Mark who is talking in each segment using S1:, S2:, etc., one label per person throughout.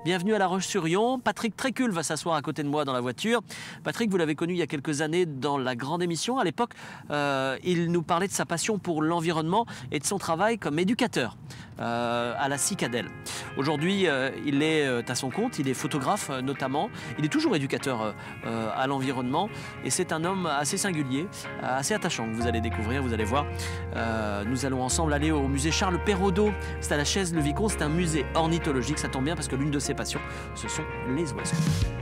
S1: Bienvenue à La Roche-sur-Yon. Patrick Trécul va s'asseoir à côté de moi dans la voiture. Patrick, vous l'avez connu il y a quelques années dans la grande émission. À l'époque, il nous parlait de sa passion pour l'environnement et de son travail comme éducateur à la Cicadelle. Aujourd'hui, il est à son compte, il est photographe notamment. Il est toujours éducateur à l'environnement et c'est un homme assez singulier, assez attachant que vous allez découvrir, vous allez voir. Nous allons ensemble aller au musée Charles Perraudot. C'est à la Chaise-le-Vicomte, c'est un musée ornithologique. Ça tombe bien parce que l'une de ses passions, ce sont les oiseaux.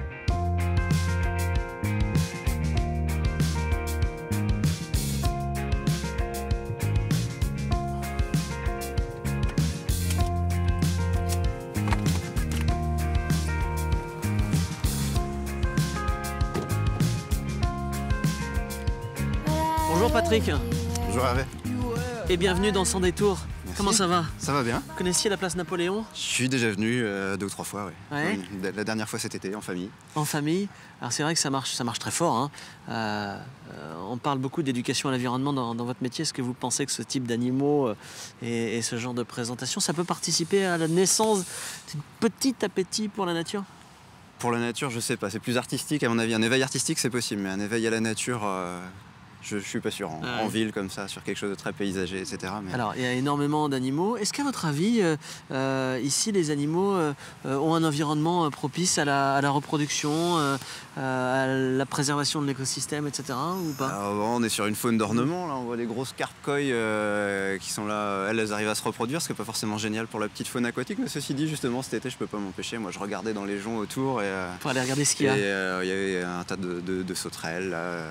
S1: Bonjour Patrick.
S2: Bonjour Hervé.
S1: Et bienvenue dans Sans détour.
S2: Merci.
S1: Comment ça va?
S2: Ça va bien.
S1: Vous connaissiez la place Napoléon?
S2: Je suis déjà venu 2 ou 3 fois, ouais.
S1: Ouais.
S2: La dernière fois cet été, en famille.
S1: En famille. Alors c'est vrai que ça marche très fort. Hein. On parle beaucoup d'éducation à l'environnement dans votre métier. Est-ce que vous pensez que ce type d'animaux et ce genre de présentation, ça peut participer à la naissance d'un petit appétit pour la nature?
S2: Pour la nature, je sais pas. C'est plus artistique, à mon avis. Un éveil artistique, c'est possible, mais un éveil à la nature... je suis pas sûr, en ville comme ça, sur quelque chose de très paysager, etc. Mais...
S1: Alors, il y a énormément d'animaux. Est-ce qu'à votre avis, ici, les animaux ont un environnement propice à la reproduction, à la préservation de l'écosystème, etc. ou pas?
S2: Alors, bon, on est sur une faune d'ornement, là. On voit des grosses carpes koi qui sont là. Elles arrivent à se reproduire, ce qui n'est pas forcément génial pour la petite faune aquatique. Mais ceci dit, justement, cet été, je peux pas m'empêcher. Moi, je regardais dans les joncs autour.
S1: Pour aller regarder ce qu'il y a.
S2: Il y avait un tas de sauterelles, là.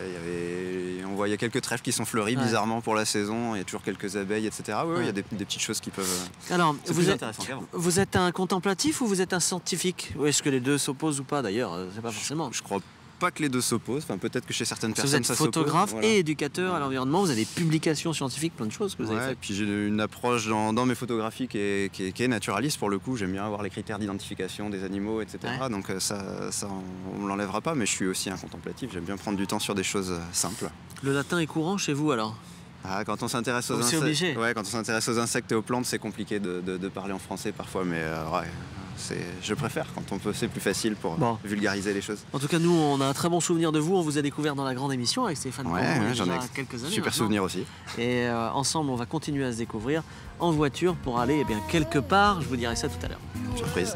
S2: On voyait quelques trèfles qui sont fleuris bizarrement pour la saison. Il y a toujours quelques abeilles, etc. Oui, il y a des petites choses qui peuvent...
S1: Alors,
S2: intéressant qu'avant.
S1: Vous êtes un contemplatif ou vous êtes un scientifique? Ou est-ce que les deux s'opposent ou pas d'ailleurs? C'est pas forcément.
S2: Je crois pas que les deux s'opposent. Enfin, peut-être que chez certaines personnes
S1: vous êtes
S2: ça s'oppose.
S1: photographe
S2: Voilà.
S1: et éducateur à l'environnement. Vous avez des publications scientifiques, plein de choses que vous avez faites.
S2: Et puis j'ai une approche dans mes photographies qui est naturaliste pour le coup. J'aime bien avoir les critères d'identification des animaux, etc.
S1: Ouais.
S2: Donc ça on me l'enlèvera pas. Mais je suis aussi un contemplatif. J'aime bien prendre du temps sur des choses simples.
S1: Le latin est courant chez vous alors?
S2: Quand on s'intéresse aux insectes,
S1: obligé.
S2: Ouais, quand on s'intéresse aux insectes et aux plantes, c'est compliqué de parler en français parfois. Mais je préfère quand on peut. C'est plus facile pour vulgariser les choses.
S1: En tout cas, nous, on a un très bon souvenir de vous. On vous a découvert dans la grande émission avec Stéphane Cohen il y a déjà quelques années.
S2: Super souvenir aussi.
S1: Et ensemble, on va continuer à se découvrir en voiture pour aller quelque part. Je vous dirai ça tout à l'heure.
S2: Surprise.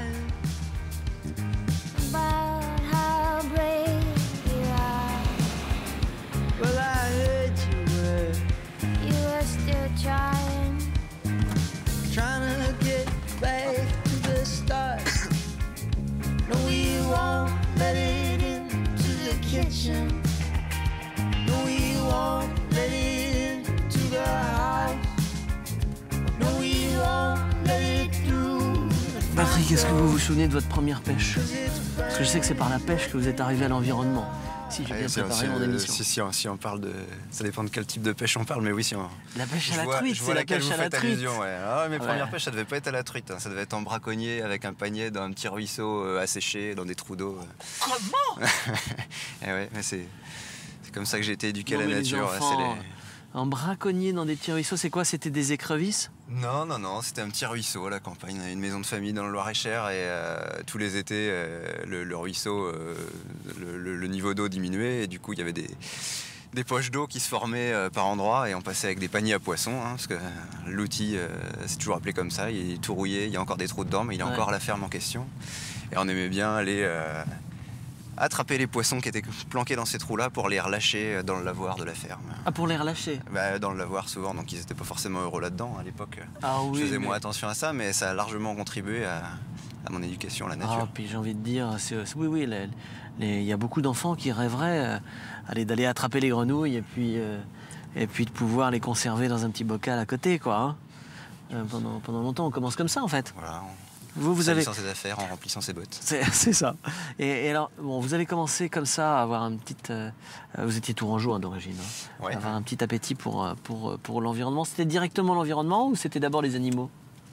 S1: Patrick, est-ce que vous vous souvenez de votre première pêche? Parce que je sais que c'est par la pêche que vous êtes arrivé à l'environnement. Si j'ai bien préparé mon émission.
S2: Si on parle de... Ça dépend de quel type de pêche on parle, mais oui, si on...
S1: La pêche à la truite, c'est la pêche à la truite.
S2: Mes premières pêches, ça devait pas être à la truite. Ça devait être en braconnier avec un panier dans un petit ruisseau asséché, dans des trous d'eau.
S1: Comment?
S2: Ouais, mais c'est comme ça que j'ai été éduqué à la nature.
S1: En braconnier dans des petits ruisseaux, c'est quoi? C'était des écrevisses?
S2: Non, c'était un petit ruisseau à la campagne, une maison de famille dans le Loir-et-Cher et tous les étés, le ruisseau, le niveau d'eau diminuait et du coup il y avait des poches d'eau qui se formaient par endroits et on passait avec des paniers à poissons, parce que l'outil, c'est toujours appelé comme ça, il est tout rouillé, il y a encore des trous dedans, mais il est encore à la ferme en question. Et on aimait bien aller... attraper les poissons qui étaient planqués dans ces trous-là pour les relâcher dans le lavoir de la ferme.
S1: Ah, pour les relâcher?
S2: Dans le lavoir souvent, donc ils n'étaient pas forcément heureux là-dedans à l'époque.
S1: Je
S2: faisais moins attention à ça, mais ça a largement contribué à mon éducation à la nature.
S1: Puis j'ai envie de dire, oui, il y a beaucoup d'enfants qui rêveraient d'aller attraper les grenouilles et puis de pouvoir les conserver dans un petit bocal à côté, quoi. Hein. Pendant longtemps, on commence comme ça en fait.
S2: Voilà.
S1: Vous avez
S2: ses affaires en remplissant ses bottes.
S1: C'est ça. Et alors, vous avez commencé comme ça à avoir un petit... vous étiez tourangeau d'origine. Hein,
S2: ouais.
S1: Avoir un petit appétit pour l'environnement. C'était directement l'environnement ou c'était d'abord les animaux?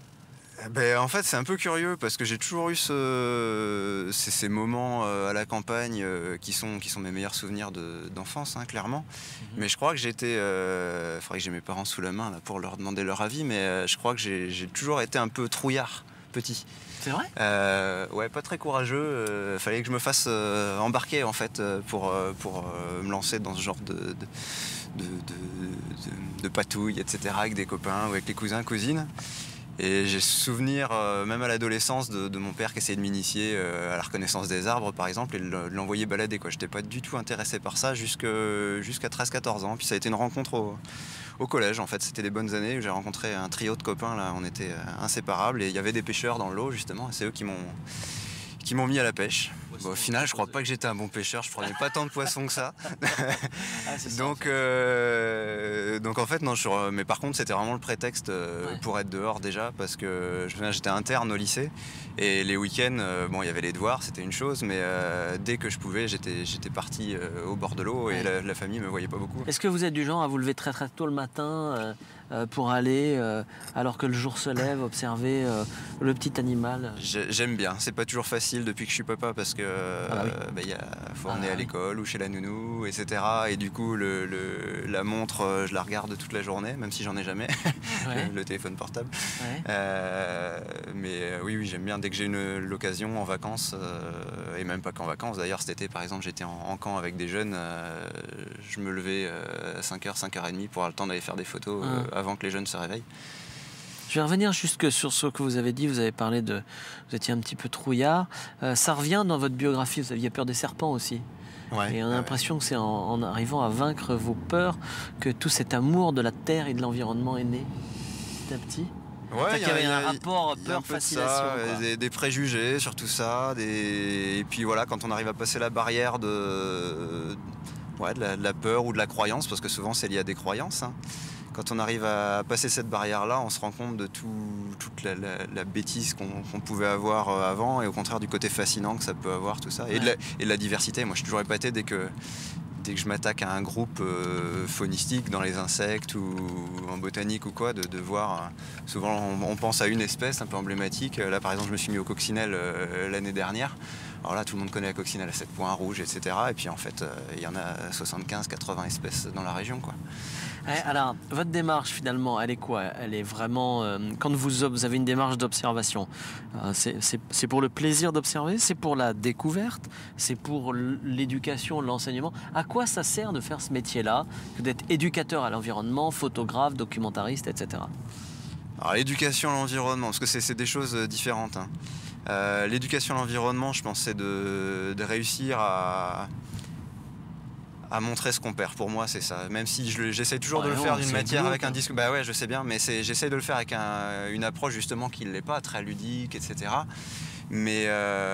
S2: En fait, c'est un peu curieux parce que j'ai toujours eu ces moments à la campagne qui sont mes meilleurs souvenirs d'enfance, clairement. Mais je crois que j'étais... faudrait que j'ai mes parents sous la main là, pour leur demander leur avis, mais je crois que j'ai toujours été un peu trouillard petit.
S1: C'est vrai?
S2: Ouais, pas très courageux. Fallait que je me fasse embarquer en fait pour me lancer dans ce genre de patouille, etc. avec des copains ou avec les cousins, cousines. Et j'ai souvenir, même à l'adolescence, de mon père qui essayait de m'initier à la reconnaissance des arbres, par exemple, et de l'envoyer balader. Je n'étais pas du tout intéressé par ça jusqu'à 13-14 ans. Puis ça a été une rencontre au collège, en fait. C'était les bonnes années où j'ai rencontré un trio de copains. Là, on était inséparables. Et il y avait des pêcheurs dans l'eau, justement. Et c'est eux qui m'ont mis à la pêche. Bon, au final, je crois pas que j'étais un bon pêcheur, je prenais pas tant de poissons que ça. Donc en fait, non, mais par contre, c'était vraiment le prétexte pour être dehors déjà, parce que j'étais interne au lycée et les week-ends, bon, il y avait les devoirs, c'était une chose, mais dès que je pouvais, j'étais parti au bord de l'eau et la famille me voyait pas beaucoup.
S1: Est-ce que vous êtes du genre à vous lever très très tôt le matin pour aller, alors que le jour se lève, observer le petit animal?
S2: J'aime bien, c'est pas toujours facile depuis que je suis papa, parce que faut emmener à l'école ou chez la nounou, etc. Et du coup, la montre, je la regarde toute la journée, même si j'en ai jamais, le téléphone portable. Mais oui, j'aime bien. Dès que j'ai l'occasion en vacances, et même pas qu'en vacances, d'ailleurs cet été par exemple, j'étais en camp avec des jeunes, je me levais à 5h, 5h30 pour avoir le temps d'aller faire des photos avant que les jeunes se réveillent.
S1: Je vais revenir juste sur ce que vous avez dit. Vous avez parlé vous étiez un petit peu trouillard. Ça revient dans votre biographie. Vous aviez peur des serpents aussi. Et on a l'impression que c'est en arrivant à vaincre vos peurs que tout cet amour de la terre et de l'environnement est né petit à petit.
S2: Ouais,
S1: il y avait un rapport peur-fascination.
S2: Des préjugés sur tout ça. Et puis voilà, quand on arrive à passer la barrière de la peur ou de la croyance, parce que souvent c'est lié à des croyances, hein. Quand on arrive à passer cette barrière-là, on se rend compte de toute la bêtise qu'on pouvait avoir avant, et au contraire du côté fascinant que ça peut avoir, tout ça. Et de la diversité. Moi, je suis toujours épaté dès que je m'attaque à un groupe faunistique dans les insectes ou en botanique ou quoi, de voir. Souvent, on pense à une espèce un peu emblématique. Là, par exemple, je me suis mis au coccinelle l'année dernière. Alors là, tout le monde connaît la coccinelle à 7 points rouges, etc. Et puis en fait, il y en a 75-80 espèces dans la région, quoi.
S1: Alors, votre démarche finalement, elle est quoi? Elle est vraiment, quand vous avez une démarche d'observation, c'est pour le plaisir d'observer, c'est pour la découverte, c'est pour l'éducation, l'enseignement. À quoi ça sert de faire ce métier-là, que d'être éducateur à l'environnement, photographe, documentariste, etc.
S2: Alors l'éducation à l'environnement, parce que c'est des choses différentes, hein. L'éducation à l'environnement, je pense, c'est de réussir à montrer ce qu'on perd. Pour moi, c'est ça. Même si j'essaie toujours de le faire d'une matière avec un disque. Bah ouais, je sais bien, mais j'essaie de le faire avec une approche justement qui ne l'est pas, très ludique, etc. Mais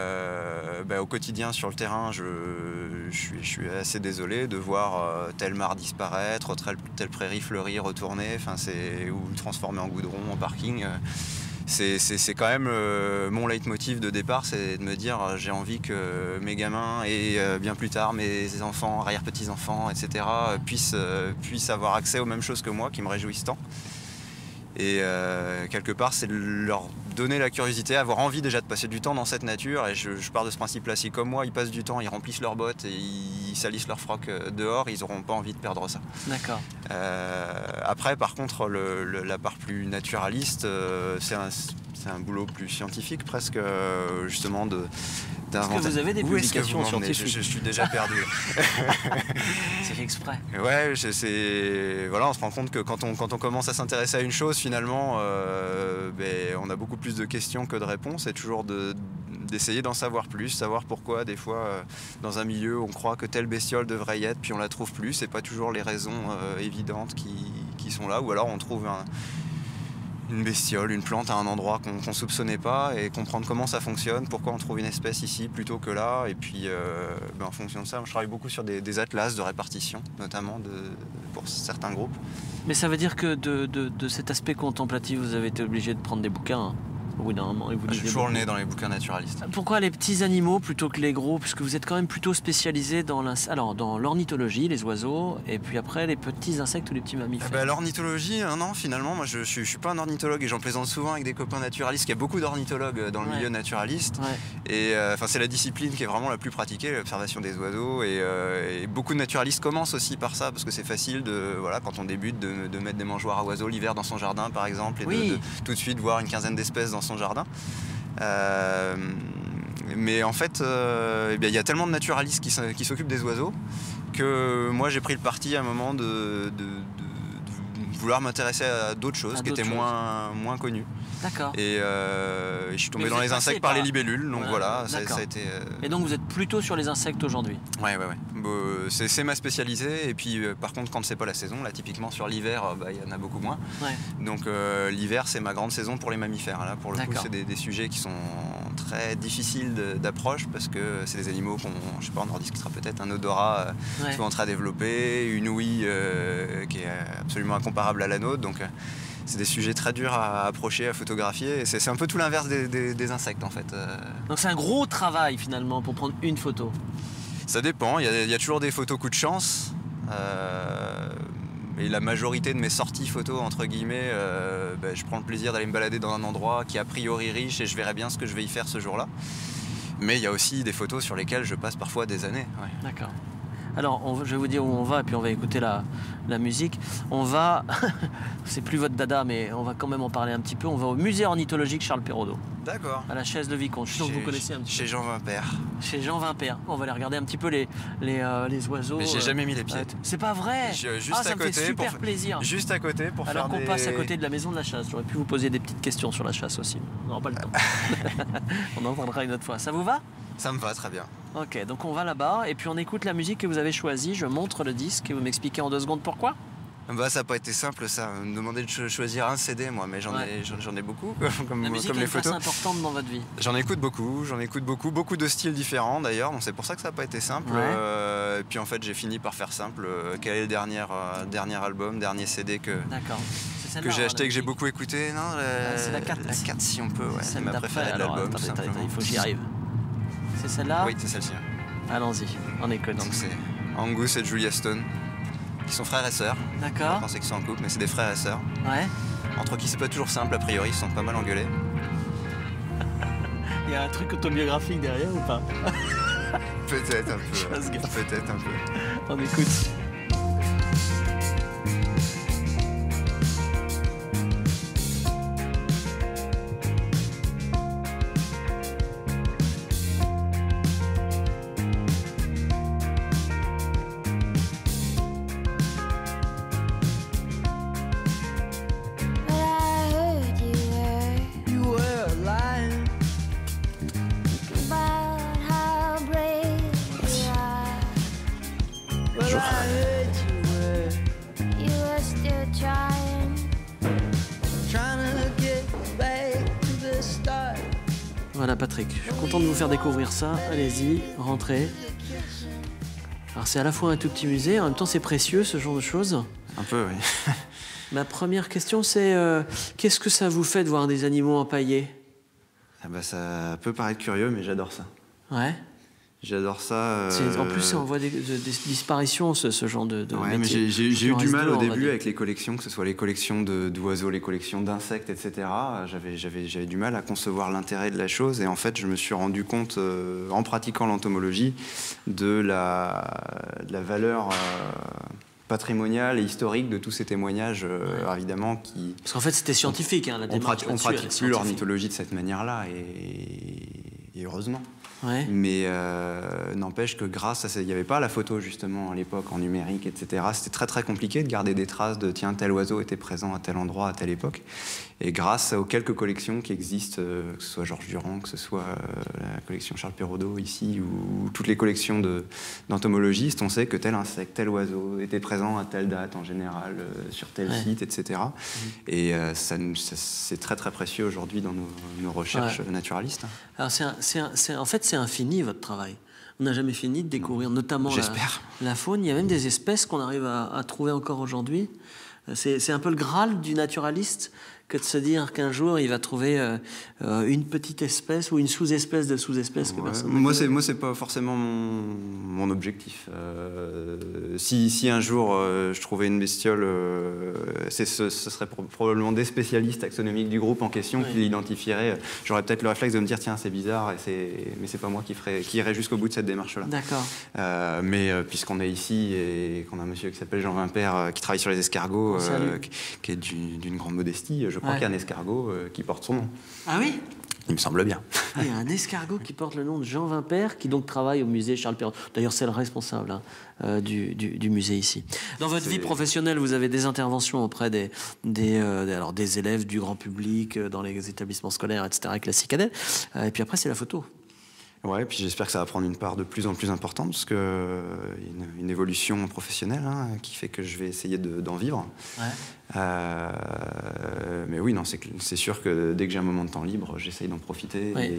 S2: au quotidien, sur le terrain, je suis assez désolé de voir telle mare disparaître, telle prairie fleurie retourner, ou transformer en goudron, en parking. C'est quand même mon leitmotiv de départ, c'est de me dire j'ai envie que mes gamins et bien plus tard mes enfants, arrière-petits-enfants, etc. puissent avoir accès aux mêmes choses que moi, qui me réjouissent tant. Et quelque part, c'est leur donner la curiosité, avoir envie déjà de passer du temps dans cette nature. Et je pars de ce principe-là. Si comme moi, ils passent du temps, ils remplissent leurs bottes et ils salissent leurs frocs dehors, ils n'auront pas envie de perdre ça.
S1: D'accord.
S2: Après, par contre, la part plus naturaliste, c'est un boulot plus scientifique presque, justement
S1: Est-ce que vous avez des publications scientifiques?
S2: Je suis déjà perdu.
S1: C'est fait exprès.
S2: Ouais, voilà, on se rend compte que quand on commence à s'intéresser à une chose, finalement, on a beaucoup plus de questions que de réponses, et toujours d'essayer d'en savoir plus, savoir pourquoi des fois dans un milieu on croit que telle bestiole devrait y être, puis on la trouve plus. C'est pas toujours les raisons évidentes qui sont là, ou alors on trouve une bestiole, une plante à un endroit qu'on soupçonnait pas, et comprendre comment ça fonctionne, pourquoi on trouve une espèce ici plutôt que là. Et puis en fonction de ça, je travaille beaucoup sur des atlas de répartition, notamment pour certains groupes.
S1: Mais ça veut dire que de cet aspect contemplatif, vous avez été obligé de prendre des bouquins, hein, au bout d'un moment.
S2: J'ai toujours le nez dans les bouquins naturalistes.
S1: Pourquoi les petits animaux plutôt que les gros? Puisque vous êtes quand même plutôt spécialisé dans l'ornithologie, les oiseaux, et puis après les petits insectes ou les petits mammifères.
S2: L'ornithologie, non, finalement, moi je suis pas un ornithologue, et j'en plaisante souvent avec des copains naturalistes, qu'il y a beaucoup d'ornithologues dans le milieu naturaliste. Et c'est la discipline qui est vraiment la plus pratiquée, l'observation des oiseaux, et beaucoup de naturalistes commencent aussi par ça, parce que c'est facile quand on débute, de mettre des mangeoires à oiseaux l'hiver dans son jardin par exemple, et de tout de suite voir une quinzaine d'espèces dans son jardin. Mais en fait, il y a tellement de naturalistes qui s'occupent des oiseaux que moi j'ai pris le parti à un moment de vouloir m'intéresser à d'autres choses qui étaient moins connues.
S1: D'accord.
S2: Et je suis tombé dans les insectes par les libellules, donc voilà, ça a été...
S1: Et donc vous êtes plutôt sur les insectes aujourd'hui?
S2: Ouais. C'est ma spécialité, et puis par contre quand c'est pas la saison, là typiquement sur l'hiver, il y en a beaucoup moins. Ouais. Donc l'hiver c'est ma grande saison pour les mammifères. Là pour le coup c'est des sujets qui sont très difficiles d'approche parce que c'est des animaux qu'on, je sais pas, on en discutera peut-être, un odorat souvent très développé, une ouïe qui est absolument incomparable à la nôtre, donc c'est des sujets très durs à approcher, à photographier, et c'est un peu tout l'inverse des insectes en fait.
S1: Donc c'est un gros travail finalement pour prendre une photo.
S2: Ça dépend, il y a toujours des photos coup de chance. Et la majorité de mes sorties photos, entre guillemets, je prends le plaisir d'aller me balader dans un endroit qui est a priori riche et je verrai bien ce que je vais y faire ce jour-là. Mais il y a aussi des photos sur lesquelles je passe parfois des années. Ouais.
S1: D'accord. Alors, je vais vous dire où on va et puis on va écouter la musique. On va, c'est plus votre dada, mais on va quand même en parler un petit peu. On va au musée ornithologique Charles Perraudot.
S2: D'accord.
S1: À la chaise de Vicomte. Je suis sûr que vous connaissez un petit peu.
S2: Chez Jean Vimpère.
S1: Chez Jean Vimpère. On va aller regarder un petit peu les oiseaux.
S2: Mais j'ai jamais mis les pieds.
S1: C'est pas vrai. Ça me fait super plaisir.
S2: Juste à côté pour
S1: Alors
S2: faire
S1: qu'on passe à côté de la maison de la chasse. J'aurais pu vous poser des petites questions sur la chasse aussi. On n'aura pas le temps. On en parlera une autre fois. Ça vous va?
S2: Ça me va très bien.
S1: Ok, donc on va là-bas et puis on écoute la musique que vous avez choisie. Je montre le disque et vous m'expliquez en 2 secondes pourquoi.
S2: Ça n'a pas été simple, ça. Me demander de choisir un CD, moi, mais j'en ai beaucoup, comme
S1: la musique
S2: comme les photos.
S1: C'est importante dans votre vie.
S2: J'en écoute beaucoup de styles différents d'ailleurs, donc c'est pour ça que ça n'a pas été simple. Et puis en fait, j'ai fini par faire simple. Quel est le dernier album, dernier CD que j'ai acheté, que j'ai beaucoup écouté? Non,
S1: c'est la 4.
S2: La 4 si on peut, ouais.
S1: C'est
S2: ma préférée de l'album.
S1: Il faut que j'y arrive. C'est celle-là?
S2: Oui, c'est celle-ci.
S1: Allons-y, on écoute.
S2: Donc c'est Angus et Julia Stone, qui sont frères et sœurs.
S1: D'accord.
S2: Je pensais qu'ils sont en couple, mais c'est des frères et sœurs.
S1: Ouais.
S2: Entre qui c'est pas toujours simple, a priori, ils se sont pas mal engueulés.
S1: Il y a un truc autobiographique derrière ou pas?
S2: Peut-être un peu. Peut-être un peu.
S1: On écoute. Voilà Patrick, je suis content de vous faire découvrir ça. Allez-y, rentrez. Alors c'est à la fois un tout petit musée, en même temps c'est précieux ce genre de choses.
S2: Un peu, oui.
S1: Ma première question c'est qu'est-ce que ça vous fait de voir des animaux empaillés?
S2: Ça peut paraître curieux, mais j'adore ça.
S1: Ouais.
S2: J'adore ça.
S1: En plus, c'est en voie de disparition, ce genre de
S2: ouais, mais j'ai eu du mal au début avec les collections, que ce soit les collections d'oiseaux, les collections d'insectes, etc. J'avais du mal à concevoir l'intérêt de la chose. Et en fait, je me suis rendu compte, en pratiquant l'entomologie, de la valeur patrimoniale et historique de tous ces témoignages, évidemment.
S1: Parce qu'en fait, c'était scientifique, la démarche.
S2: On pratique plus l'ornithologie de cette manière-là, et heureusement.
S1: Ouais.
S2: Mais n'empêche que grâce à ça, il n'y avait pas la photo justement à l'époque en numérique, etc. C'était très très compliqué de garder des traces de tiens, tel oiseau était présent à tel endroit à telle époque. Et grâce aux quelques collections qui existent, que ce soit Georges Durand, que ce soit la collection Charles Perraudot ici, ou toutes les collections d'entomologistes, on sait que tel insecte, tel oiseau était présent à telle date en général, sur tel site, etc. Et c'est très très précieux aujourd'hui dans nos recherches naturalistes.
S1: Alors en fait, c'est infini votre travail. On n'a jamais fini de découvrir, notamment la faune. Il y a même des espèces qu'on arrive à trouver encore aujourd'hui. C'est un peu le Graal du naturaliste que de se dire qu'un jour il va trouver une petite espèce ou une sous-espèce de sous-espèce que personne ne connaît.
S2: Moi, c'est pas forcément mon objectif. Si un jour je trouvais une bestiole, ce serait probablement des spécialistes taxonomiques du groupe en question qui l'identifieraient. J'aurais peut-être le réflexe de me dire tiens, c'est bizarre, mais c'est pas moi qui irait jusqu'au bout de cette démarche-là.
S1: D'accord.
S2: Mais puisqu'on est ici et qu'on a un monsieur qui s'appelle Jean Vimpère qui travaille sur les escargots, qui est d'une grande modestie, je crois qu'il y a un escargot qui porte son nom.
S1: Ah oui?
S2: Il me semble bien.
S1: Il y a un escargot qui porte le nom de Jean Vimpère, qui donc travaille au musée Charles Perrault. D'ailleurs, c'est le responsable du musée ici. Dans votre vie professionnelle, vous avez des interventions auprès des élèves, du grand public, dans les établissements scolaires, etc., avec la Cicadelle. Et puis après, c'est la photo.
S2: Ouais, puis j'espère que ça va prendre une part de plus en plus importante, parce que une évolution professionnelle qui fait que je vais essayer d'en vivre. Ouais. Mais oui, non, c'est sûr que dès que j'ai un moment de temps libre, j'essaye d'en profiter. Ouais.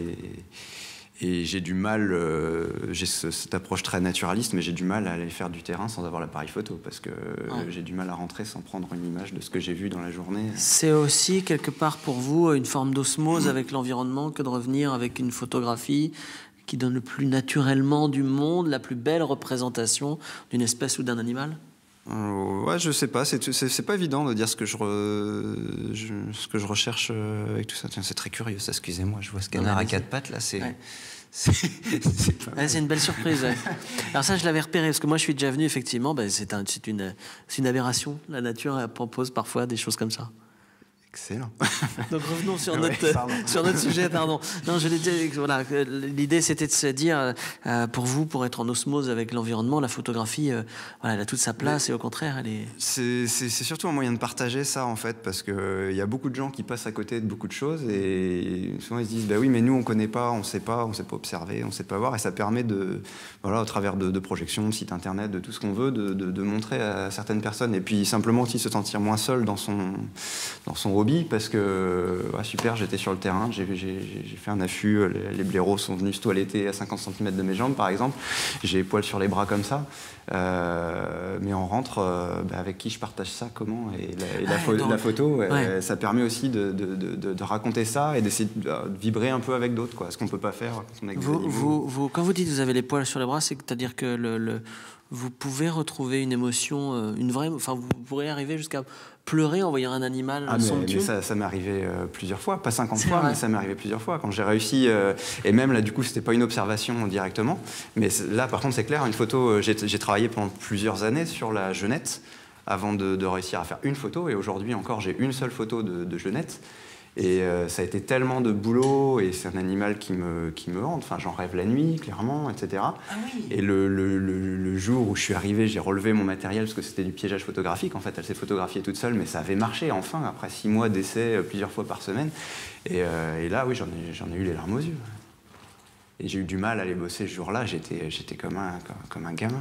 S2: Et j'ai du mal, j'ai cette approche très naturaliste, mais j'ai du mal à aller faire du terrain sans avoir l'appareil photo, parce que j'ai du mal à rentrer sans prendre une image de ce que j'ai vu dans la journée.
S1: C'est aussi quelque part pour vous une forme d'osmose avec l'environnement que de revenir avec une photographie qui donne le plus naturellement du monde, la plus belle représentation d'une espèce ou d'un animal?
S2: Ouais, je sais pas, c'est pas évident de dire ce que je recherche avec tout ça. Tiens, c'est très curieux, ça, excusez-moi, je vois ce canard à quatre pattes là, c'est... Ouais.
S1: C'est une belle surprise. Ouais. Alors ça, je l'avais repéré, parce que moi, je suis déjà venu, effectivement, c'est une aberration. La nature, elle propose parfois des choses comme ça.
S2: Excellent.
S1: Donc revenons sur notre sujet, pardon. Non, je l'ai dit, voilà, l'idée c'était de se dire, pour vous, pour être en osmose avec l'environnement, la photographie, voilà, elle a toute sa place. Et au contraire, elle est...
S2: C'est surtout un moyen de partager ça, en fait, parce qu'il y a beaucoup de gens qui passent à côté de beaucoup de choses, et souvent ils se disent, bah oui, mais nous on connaît pas, on sait pas observer, on sait pas voir, et ça permet de, voilà, au travers de projections, de sites internet, de tout ce qu'on veut, de montrer à certaines personnes, et puis simplement aussi se sentir moins seul dans son hobby, parce que super, j'étais sur le terrain, j'ai fait un affût, les blaireaux sont venus se toiletter à 50 cm de mes jambes par exemple, j'ai les poils sur les bras comme ça, mais on rentre avec qui je partage ça, comment, et la photo, ça permet aussi de raconter ça et d'essayer de vibrer un peu avec d'autres, ce qu'on peut pas faire quand on est avec des animaux.
S1: Quand vous dites que vous avez les poils sur les bras, c'est-à-dire que vous pouvez retrouver une émotion, enfin vous pourrez arriver jusqu'à pleurer en voyant un animal somptueux.
S2: Mais ça m'est arrivé plusieurs fois, pas 50 fois, mais ça m'est arrivé plusieurs fois. Quand j'ai réussi, et même là, du coup, c'était pas une observation directement, mais là, par contre, c'est clair, une photo, j'ai travaillé pendant plusieurs années sur la genette avant de réussir à faire une photo, et aujourd'hui encore, j'ai une seule photo de genette. Et ça a été tellement de boulot, et c'est un animal qui me hante, enfin j'en rêve la nuit, clairement, etc.
S1: Ah oui.
S2: Et le jour où je suis arrivé, j'ai relevé mon matériel, parce que c'était du piégeage photographique, en fait, elle s'est photographiée toute seule, mais ça avait marché, enfin, après 6 mois d'essai, plusieurs fois par semaine. Et là, oui, j'en ai eu les larmes aux yeux. Et j'ai eu du mal à aller bosser ce jour-là, j'étais comme un gamin.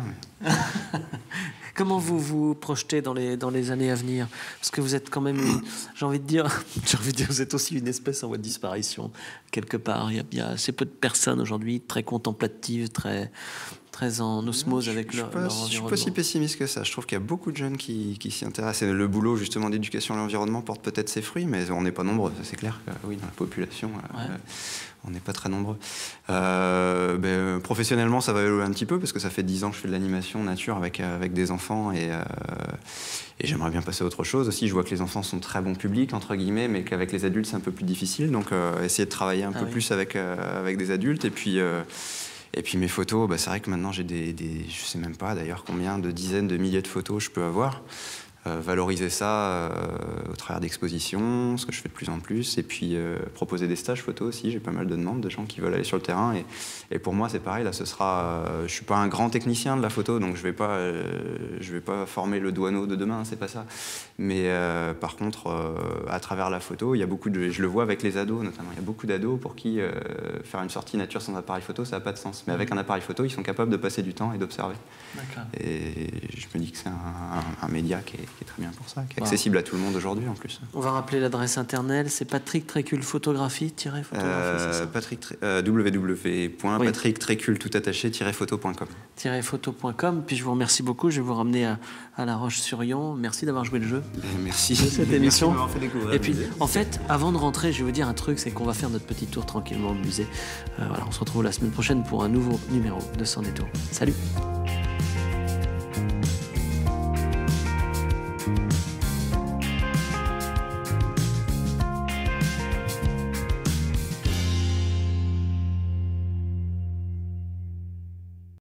S1: Comment vous vous projetez dans les années à venir? Parce que vous êtes quand même, j'ai envie de dire, vous êtes aussi une espèce en voie de disparition, quelque part. Il y a assez peu de personnes aujourd'hui très contemplatives, très en osmose avec leur environnement.
S2: Je suis pas si pessimiste que ça. Je trouve qu'il y a beaucoup de jeunes qui s'y intéressent. Et le boulot justement d'éducation à l'environnement porte peut-être ses fruits, mais on n'est pas nombreux. C'est clair que oui, dans la population, on n'est pas très nombreux. Professionnellement, ça va évoluer un petit peu parce que ça fait 10 ans que je fais de l'animation nature avec des enfants, et j'aimerais bien passer à autre chose aussi. Je vois que les enfants sont très bons publics entre guillemets, mais qu'avec les adultes c'est un peu plus difficile. Donc essayer de travailler un peu plus avec des adultes, et puis mes photos, c'est vrai que maintenant j'ai je sais même pas d'ailleurs combien de dizaines de milliers de photos je peux avoir. Valoriser ça au travers d'expositions, ce que je fais de plus en plus, et puis proposer des stages photo aussi. J'ai pas mal de demandes de gens qui veulent aller sur le terrain, et pour moi c'est pareil. Là, ce sera, je suis pas un grand technicien de la photo, donc je vais pas former le douaneau de demain, c'est pas ça. Mais par contre, à travers la photo, il y a je le vois avec les ados notamment. Il y a beaucoup d'ados pour qui faire une sortie nature sans appareil photo, ça n'a pas de sens. Mais avec un appareil photo, ils sont capables de passer du temps et d'observer. Et je me dis que c'est un média qui est très bien pour ça, qui est accessible à tout le monde aujourd'hui en plus.
S1: On va rappeler l'adresse internet, c'est Patrick Trécul photographie-photographie, c'est ça?
S2: www.patricktrécul-photo.com.
S1: Photo.com. Puis je vous remercie beaucoup, je vais vous ramener à La Roche-sur-Yon. Merci d'avoir joué le jeu.
S2: Merci
S1: de cette émission.
S2: Merci de m'avoir fait découvrir.
S1: Et puis, en fait, avant de rentrer, je vais vous dire un truc, c'est qu'on va faire notre petit tour tranquillement au musée. Voilà, on se retrouve la semaine prochaine pour un nouveau numéro de Sans Détour. Salut!